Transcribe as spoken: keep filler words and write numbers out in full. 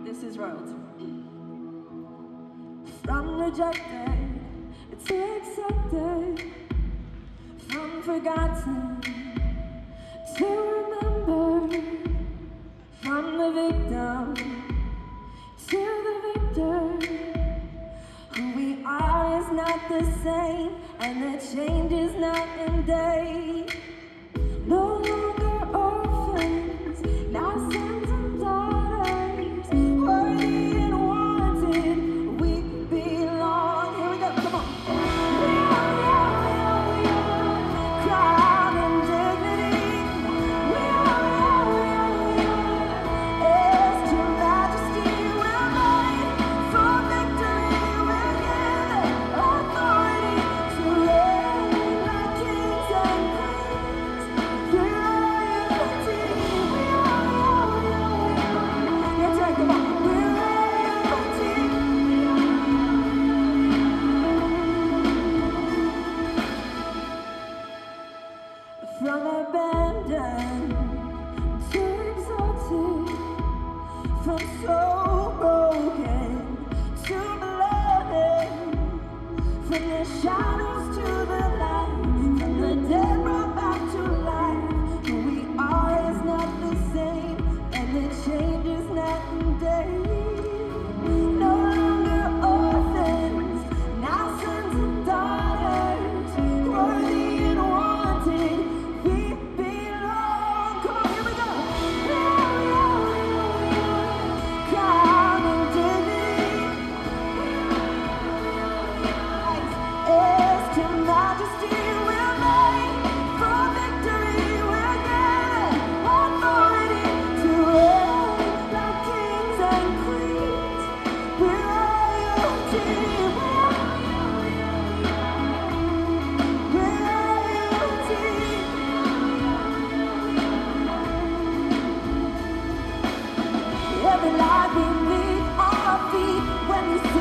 This is royalty. From rejected to accepted, from forgotten to remembered, from the victim to the victor. Who we are is not the same, and the change is night and day. No longer orphans, now sons and daughters, worthy and wanted, we belong. Here we go, come on. We are, we are, we are, we are, crown and dignity. We are, we are, we are, we are, heirs to majesty. We're made for victory. We're given authority to reign like kings and queens. We are royalty. We are, we are, we are, we are. Yeah, take, come on. We're royalty. From abandoned to exalted, from so broken to beloved, from the shadows to the light, from the dead brought back to life. Who we are is not the same, and the change is night and day. No longer orphans, now sons and daughters, worthy and wanted, we belong. Come on, here we go. We are, we are, we are, we are, crown and dignity. Heirs to majesty, we're made for victory. We're given authority to reign like kings and queens. We're royalty. We're royalty. Every lie beneath our feet when we